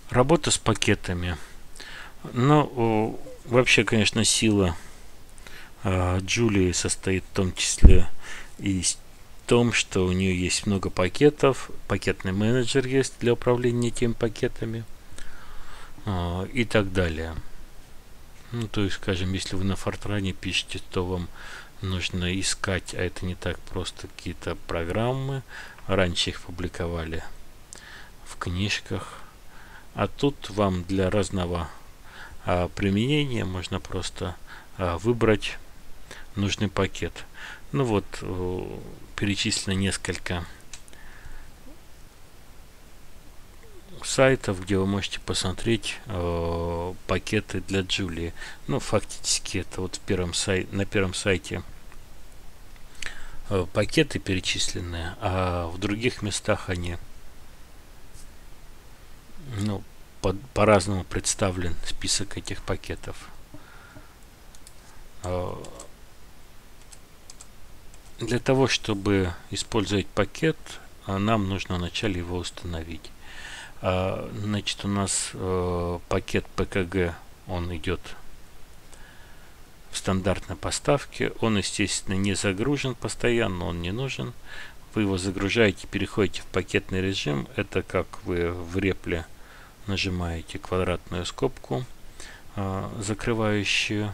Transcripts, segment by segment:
Работа с пакетами. Ну, вообще, конечно, сила Джулии состоит в том числе и в том, что у нее есть много пакетов, пакетный менеджер есть для управления этими пакетами и так далее. Ну, то есть, скажем, если вы на Фортране пишете, то вам нужно искать, а это не так просто, какие-то программы. Раньше их публиковали в книжках. А тут вам для разного применения можно просто выбрать нужный пакет. Ну вот, перечислено несколько сайтов, где вы можете посмотреть пакеты для Джулии. Ну, фактически это вот на первом сайте пакеты перечислены, а в других местах они по-разному представлен список этих пакетов. Для того, чтобы использовать пакет, нам нужно вначале его установить. Значит, у нас пакет PKG, он идет в стандартной поставке. Он, естественно, не загружен постоянно, он не нужен. Вы его загружаете, переходите в пакетный режим. Это как вы в репле нажимаете квадратную скобку, закрывающую.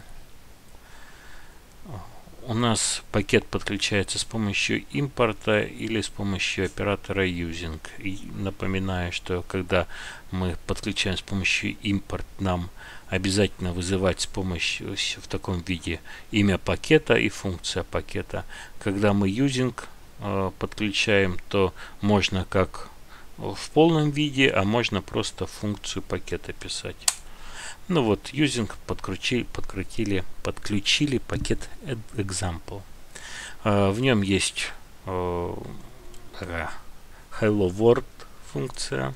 У нас пакет подключается с помощью импорта или с помощью оператора using. И напоминаю, что когда мы подключаем с помощью импорт, нам обязательно вызывать с помощью в таком виде имя пакета и функция пакета. Когда мы using подключаем, то можно как в полном виде, а можно просто функцию пакета писать. Ну вот, using подключили пакет example. В нем есть hello world функция.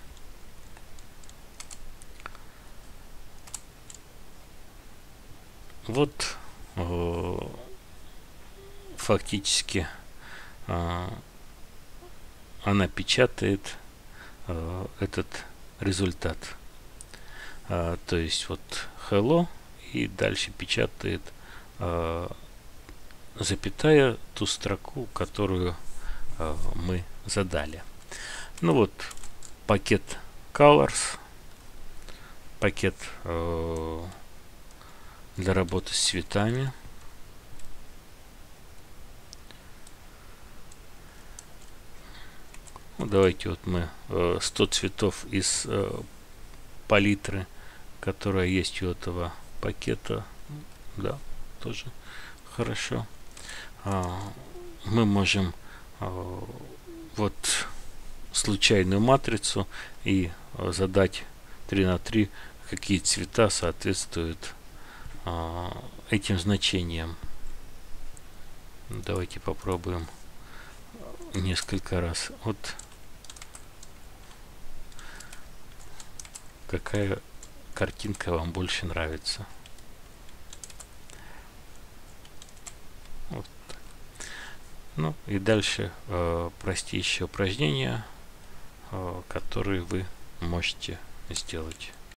Вот фактически она печатает этот результат. То есть вот hello и дальше печатает запятая ту строку, которую мы задали. Ну вот, пакет colors, пакет для работы с цветами. Ну, давайте вот мы 100 цветов из палитры, которая есть у этого пакета, да, тоже хорошо. Мы можем вот случайную матрицу и задать 3 на 3, какие цвета соответствуют этим значениям. Давайте попробуем несколько раз. Вот какая картинка вам больше нравится. Вот. Ну и дальше простейшие упражнения, которые вы можете сделать.